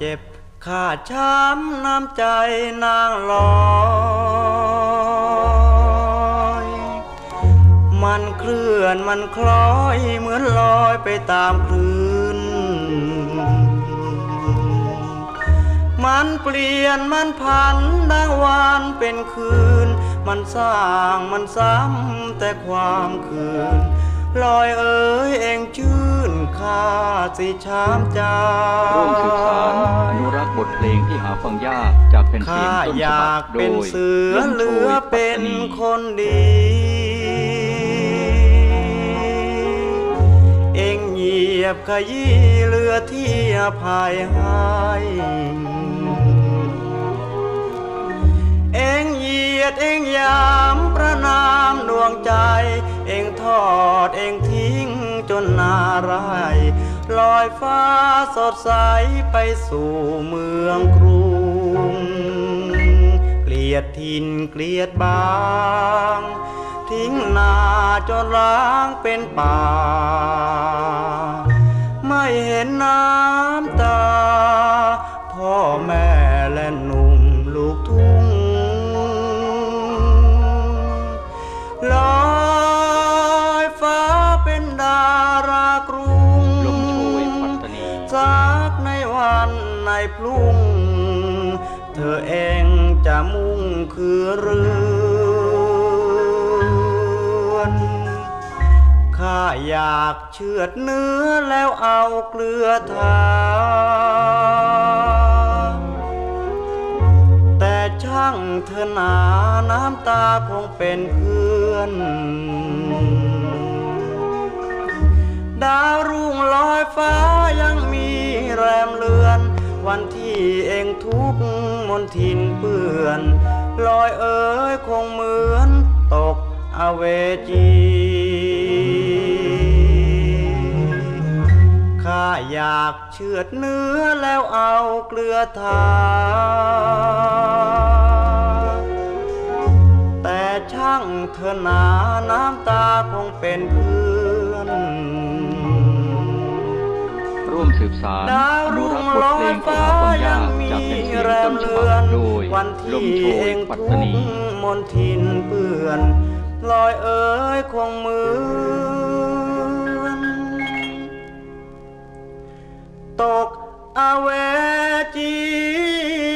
เจ็บขาดช้ำน้ำใจนางลอยมันเคลื่อนมันคล้อยเหมือนลอยไปตามคลื่นมันเปลี่ยนมันพันดังวานเป็นคืนมันสร้างมันซ้ำแต่ความคืนลอยเอ๋ยเองชื่นข้าสิช้ำใจร่วมสืบสานอนุรักษ์บทเพลงที่หาฟังยากจากแผ่นเสียงต้นฉบับโดยอยากเป็นเสือเหลือเป็นคนดีเองเหยียบขยี้เรือที่อภัยให้เองเหยียดเองยามประนามดวงใจเองทอดเองทิ้งจนนาไรลอยฟ้าสดใสไปสู่เมืองกรุงเกลียดถิ่นเกลียดบางทิ้งนาจนร้างเป็นป่าไม่เห็นน้ำตาพ่อแม่และหนุ่มลูกทุ่งลอยฟ้าเป็นดารากรุงลมโชยปัตตานีสักในวันในพรุ่งเธอเองจะมุ่งคือเรือนข้าอยากเชือดเนื้อแล้วเอาเกลือทาแต่ช่างเธอหนาน้ำตาคงเป็นเพื่อนดาวรุ่งลอยฟ้ายังมีแรมเลือนวันที่เองทุกข์มนทินเปื้อนลอยเอ๋ยคงเหมือนตกอเวจีข้าอยากเชือดเนื้อแล้วเอาเกลือทาแต่ช่างเธอหนาน้ำตาคงเป็นเพื่อนร่วมสืบสานอนุรักษ์บทเพลงที่หาฟังยากจากแผ่นเสียงต้นฉบับโดยลมโชยปัตตานีมนทินเปื้อนลอยเอ๋ยคงเหมือนตกอเวจี